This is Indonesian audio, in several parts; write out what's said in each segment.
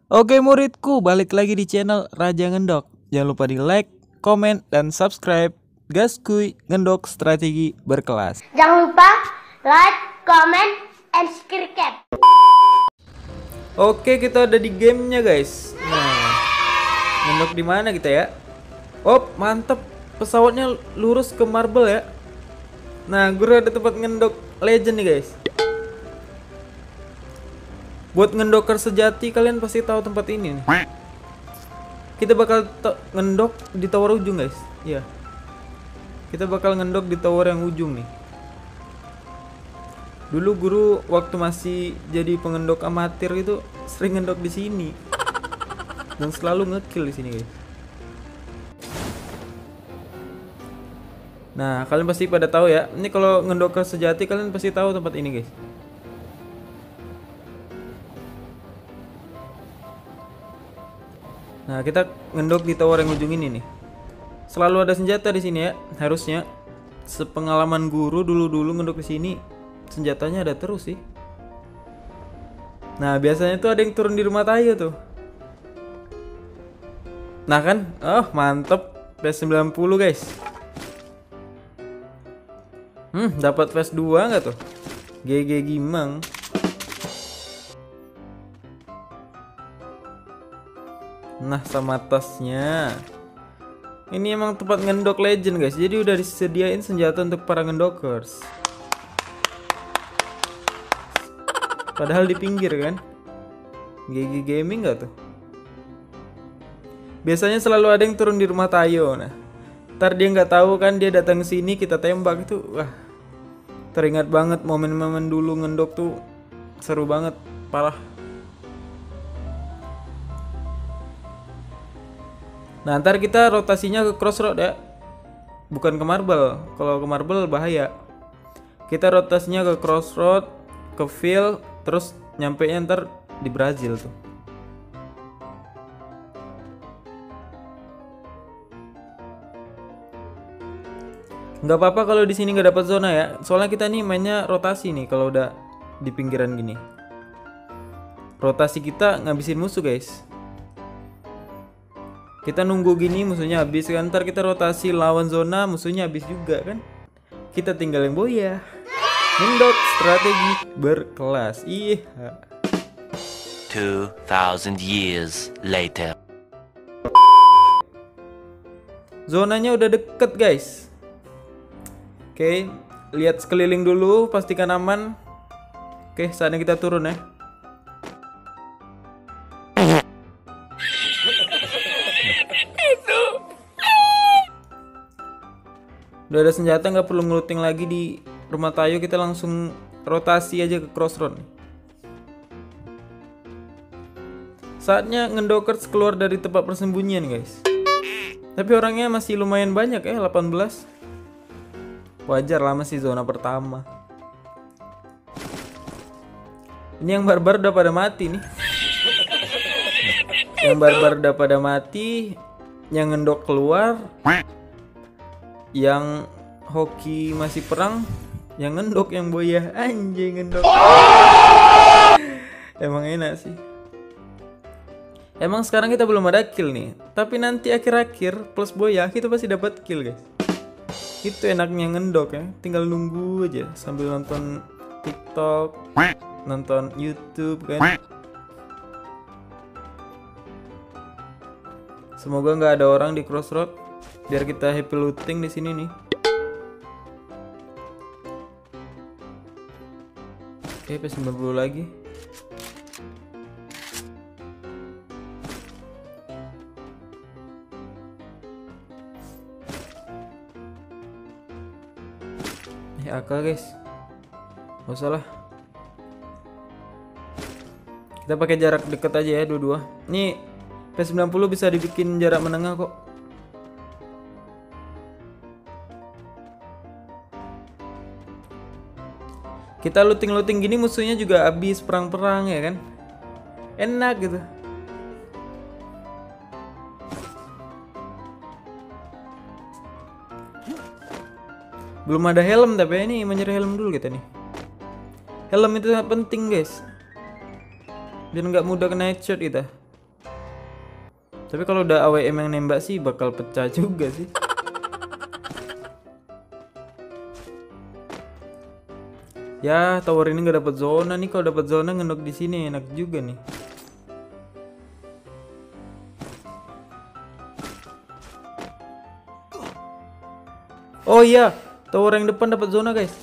Oke muridku, balik lagi di channel Raja Ngendok. Jangan lupa di like, komen, dan subscribe. Gaskuy Ngendok Strategi Berkelas. Jangan lupa like, comment, and subscribe. Oke, kita ada di gamenya guys. Nah, ngendok di mana kita ya? Oh, mantep. Pesawatnya lurus ke marble ya. Nah, gue ada tempat ngendok legend nih guys. Buat ngendoker sejati, kalian pasti tahu tempat ini nih. Kita bakal ngendok di tower ujung guys. Iya. Kita bakal ngendok di tower yang ujung nih. Dulu guru waktu masih jadi pengendok amatir itu sering ngendok di sini. Dan selalu ngekill di sini guys. Nah, kalian pasti pada tahu ya. Ini kalau ngendoker sejati kalian pasti tahu tempat ini guys. Nah, kita ngendok di tower yang ujung ini nih. Selalu ada senjata di sini ya, harusnya. Sepengalaman guru dulu ngendok di sini, senjatanya ada terus sih. Nah, biasanya tuh ada yang turun di rumah Tayo tuh. Nah kan, oh mantep, PS90 guys. Dapat PS2 nggak tuh? GG Gimang. Nah, sama tasnya. Ini emang tempat ngendok legend guys. Jadi udah disediain senjata untuk para ngendokers. Padahal di pinggir kan. GG Gaming gak tuh? Biasanya selalu ada yang turun di rumah Tayo. Nah, ntar dia nggak tahu kan, dia datang ke sini kita tembak itu. Wah, teringat banget momen-momen dulu ngendok tuh. Seru banget, parah. Nah, ntar kita rotasinya ke crossroad ya. Bukan ke marble. Kalau ke marble bahaya. Kita rotasinya ke crossroad, ke field, terus nyampe nya ntar di Brazil tuh. Nggak apa-apa kalau di sini nggak dapat zona ya. Soalnya kita nih mainnya rotasi nih kalau udah di pinggiran gini. Rotasi kita ngabisin musuh guys. Kita nunggu gini musuhnya habis kan, ntar kita rotasi lawan zona musuhnya habis juga kan. Kita tinggal yang boya. Ngendok strategi berkelas. Iya. 2000 years later. Zonanya udah deket guys. Oke, lihat sekeliling dulu, pastikan aman. Oke, saatnya kita turun ya. Udah ada senjata, nggak perlu ngeluting lagi di rumah Tayo, kita langsung rotasi aja ke crossroad. Saatnya ngendokers keluar dari tempat persembunyian guys. Tapi orangnya masih lumayan banyak ya, 18. Wajar lah, masih zona pertama. Ini yang barbar udah pada mati nih. Yang barbar udah pada mati, yang ngendok keluar. Yang hoki masih perang, yang ngendok yang boya. Anjing, ngendok. Emang enak sih. Emang sekarang kita belum ada kill nih, tapi nanti akhir-akhir plus boya kita pasti dapat kill guys. Itu enaknya ngendok ya, tinggal nunggu aja sambil nonton TikTok, nonton YouTube kan. Semoga nggak ada orang di crossroad, biar kita happy looting di sini nih. Oke, PS90 lagi. AK guys. Gak usah lah. Kita pakai jarak deket aja ya, dua-dua. Nih PS90 bisa dibikin jarak menengah kok. Kita looting-looting gini musuhnya juga habis perang-perang ya kan. Enak gitu. Belum ada helm, tapi ini mencari helm dulu kita nih. Helm itu sangat penting guys, biar nggak mudah kena headshot kita. Tapi kalau udah AWM yang nembak sih bakal pecah juga sih. Ya, tower ini nggak dapat zona nih. Kalau dapat zona ngendok di sini enak juga nih. Oh iya, tower yang depan dapat zona, guys.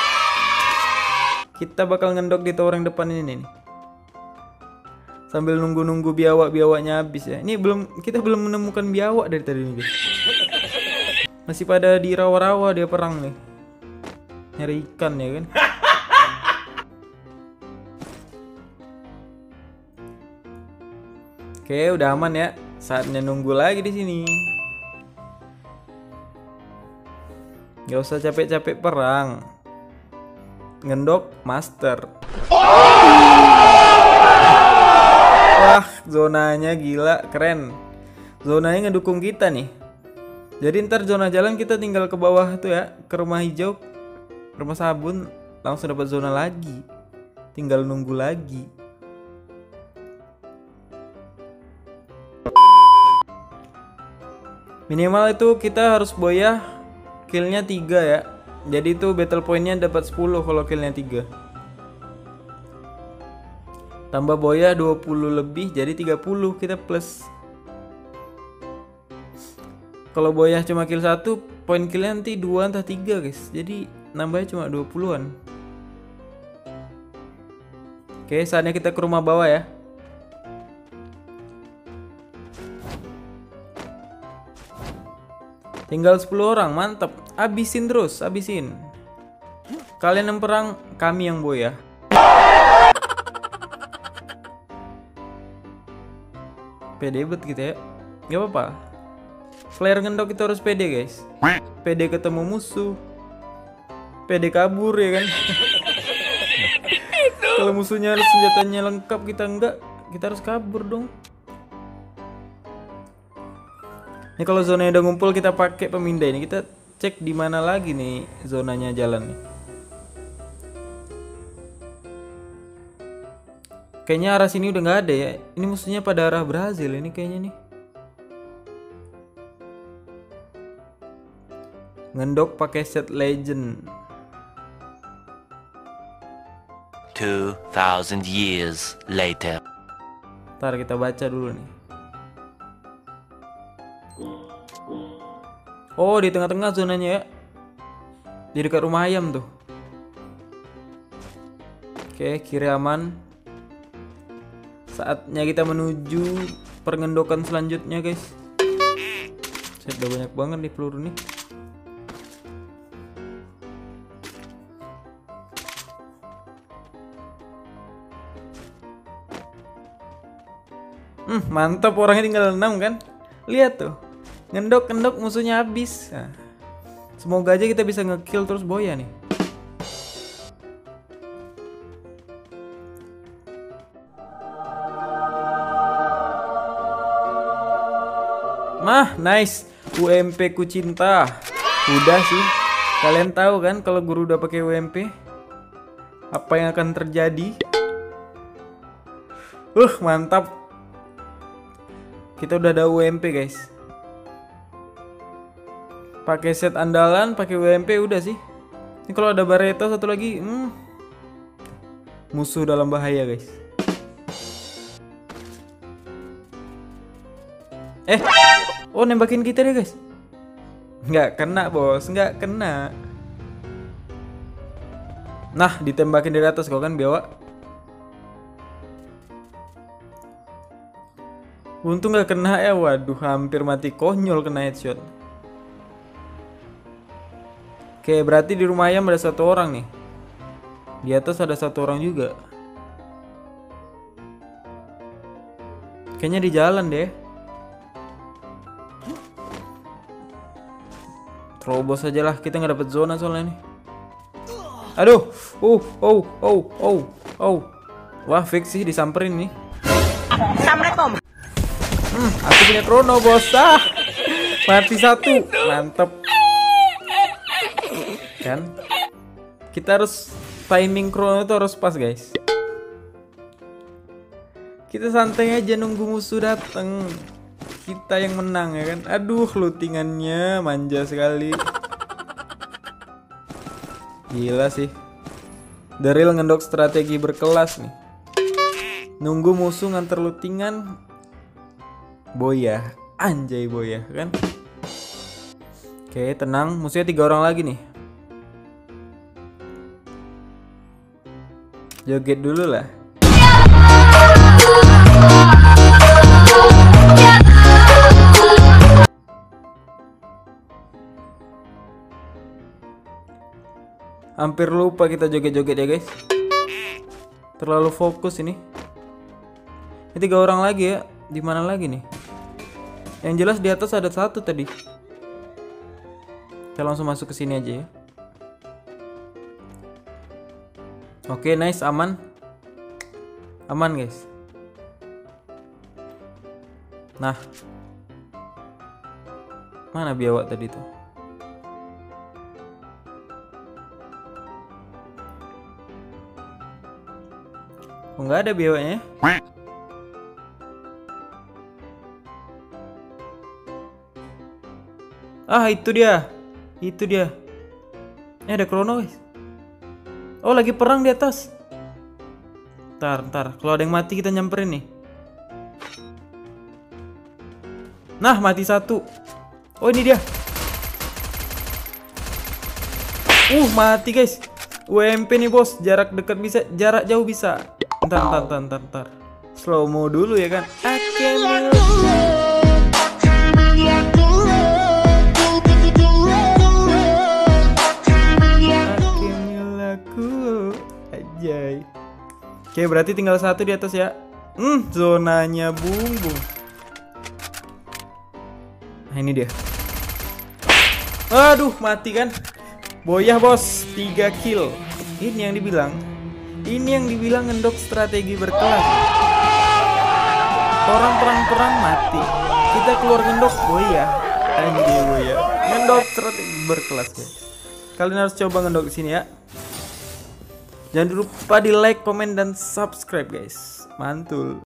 Kita bakal ngendok di tower yang depan ini nih. Sambil nunggu-nunggu biawak-biawaknya habis ya. Ini kita belum menemukan biawak dari tadi nih, guys. Masih pada di rawa-rawa dia perang nih. Nyari ikan ya kan. Oke, udah aman ya. Saatnya nunggu lagi di sini. Gak usah capek-capek perang. Ngendok master. Wah, zonanya gila, keren. Zonanya ngedukung kita nih. Jadi ntar zona jalan kita tinggal ke bawah tuh ya, ke rumah hijau, rumah sabun, langsung dapat zona lagi. Tinggal nunggu lagi. Minimal itu kita harus boyah killnya 3 ya. Jadi itu battle pointnya dapat 10 kalau killnya 3. Tambah boya 20 lebih jadi 30 kita plus. Kalau boya cuma kill 1, poin killnya nanti 2 entah 3 guys. Jadi nambahnya cuma 20-an. Oke, saatnya kita ke rumah bawah ya. Tinggal 10 orang, mantap. Abisin terus, abisin. Kalian yang perang, kami yang boya. Pede bet gitu ya. Gak apa-apa. Flare ngendok itu harus pede guys. Pede ketemu musuh. Pede kabur ya kan. Kalau musuhnya harus senjatanya lengkap, kita enggak, kita harus kabur dong. Ini kalau zonanya udah ngumpul kita pakai pemindah ini. Kita cek di mana lagi nih zonanya jalan nih. Kayaknya arah sini udah nggak ada ya. Ini musuhnya pada arah Brazil ini kayaknya nih. Ngendok pakai set legend. 2000 years later. Ntar kita baca dulu nih. Oh, di tengah-tengah zonanya ya. Di dekat rumah ayam tuh. Oke, kiri aman. Saatnya kita menuju pengendokan selanjutnya guys. Saya udah banyak banget nih peluru nih. Mantap, orangnya tinggal 6 kan. Lihat tuh. Ngendok musuhnya habis. Nah, semoga aja kita bisa ngekill terus boya nih. Mah, nice. UMP ku cinta. Udah sih. Kalian tahu kan kalau guru udah pakai UMP apa yang akan terjadi? Mantap. Kita udah ada UMP guys. Pakai set andalan, pakai WMP udah sih. Ini kalau ada Barreto satu lagi, musuh dalam bahaya guys. Oh nembakin kita deh guys. Nggak kena bos, nggak kena. Nah ditembakin dari atas kok kan biawak. Untung nggak kena ya, waduh hampir mati konyol kena headshot. Oke, berarti di rumah ayam ada 1 orang nih. Di atas ada 1 orang juga. Kayaknya di jalan deh. Terobos aja lah, kita nggak dapet zona soalnya nih. Aduh, wah fix sih disamperin nih. Assalamualaikum. Aku punya krono bos. Mati 1, mantep. Kan kita harus timing krono itu harus pas guys. Kita santai aja nunggu musuh dateng. kita yang menang ya kan. Aduh, lootingannya manja sekali. Gila sih. Daryl ngendok strategi berkelas nih. Nunggu musuh nganter lootingan. Boya, anjay boya kan. Oke, tenang, musuhnya 3 orang lagi nih. Joget dulu lah. Hampir lupa kita joget-joget ya guys. Terlalu fokus ini. Ini 3 orang lagi ya. Di mana lagi nih? Yang jelas di atas ada 1 tadi. Kita langsung masuk ke sini aja ya. Oke, nice, aman. Aman guys. Nah, mana biawak tadi tuh? Oh, nggak ada biawaknya. Ah, itu dia. Itu dia. Ada Chrono guys. Oh, lagi perang di atas. Ntar. Kalau ada yang mati kita nyamperin nih. Nah, mati 1. Oh, ini dia. Mati guys. UMP nih bos. Jarak dekat bisa, jarak jauh bisa. Ntar. Slow mo dulu ya kan. Ajay. Oke, berarti tinggal 1 di atas ya. Zonanya bumbung. Nah, ini dia. Aduh, mati kan. Boyah bos, 3 kill. Ini yang dibilang ngendok strategi berkelas. Orang perang mati, kita keluar ngendok boyah. Anjir boyah. Ngendok strategi berkelas guys. Kalian harus coba ngendok di sini ya. Jangan lupa di like, komen, dan subscribe guys. Mantul.